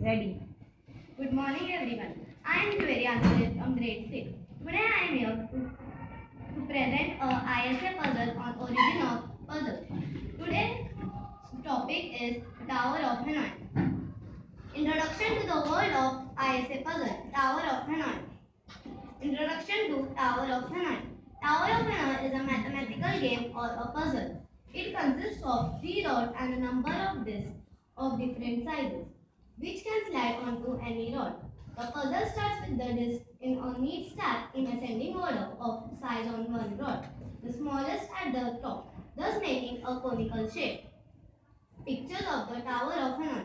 Ready. Good morning everyone. I am Jiveri Ansulit from grade 6. Today I am here to present a ISA puzzle on origin of puzzle. Today's topic is Tower of Hanoi. Introduction to the world of ISA puzzle. Tower of Hanoi. Introduction to Tower of Hanoi. Tower of Hanoi is a mathematical game or a puzzle. It consists of 3 rods and a number of discs of different sizes, which can slide onto any rod. The puzzle starts with the disc in a neat stack in ascending order of size on one rod, the smallest at the top, thus making a conical shape. Pictures of the Tower of Hanoi.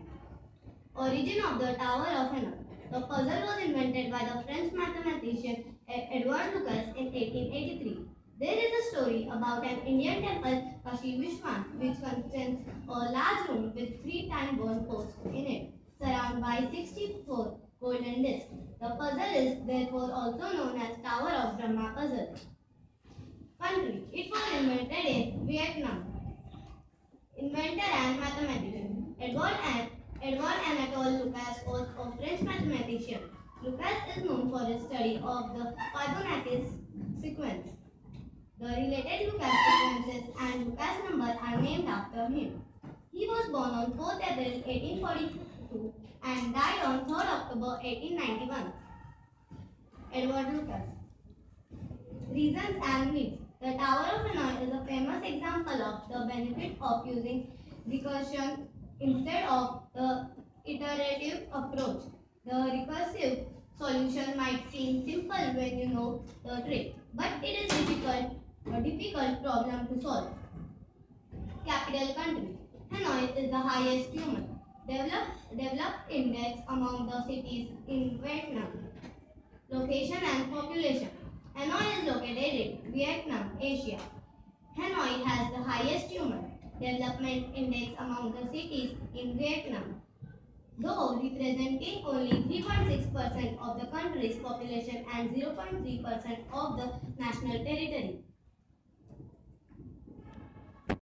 Origin of the Tower of Hanoi. The puzzle was invented by the French mathematician Edouard Lucas in 1883. There is a story about an Indian temple, Kashi Vishwan, which contains a large room with 3 time-worn posts in it, surrounded by 64 golden discs. The puzzle is therefore also known as Tower of Brahma puzzle. Country. It was invented in Vietnam. Inventor and mathematician. Edouard Anatole Lucas was a French mathematician. Lucas is known for his study of the Fibonacci sequence. The related Lucas sequences and Lucas number are named after him. He was born on 4th April 1842 and died on 3rd October 1891. Edward Lucas. Reasons and needs. The Tower of Hanoi is a famous example of the benefit of using recursion instead of the iterative approach. The recursive solution might seem simple when you know the trick, but it is a difficult problem to solve. Capital country. Hanoi is the highest human developed index among the cities in Vietnam. Location and population. Hanoi is located in Vietnam, Asia. Hanoi has the highest human development index among the cities in Vietnam, though representing only 3.6% of the country's population and 0.3% of the national territory.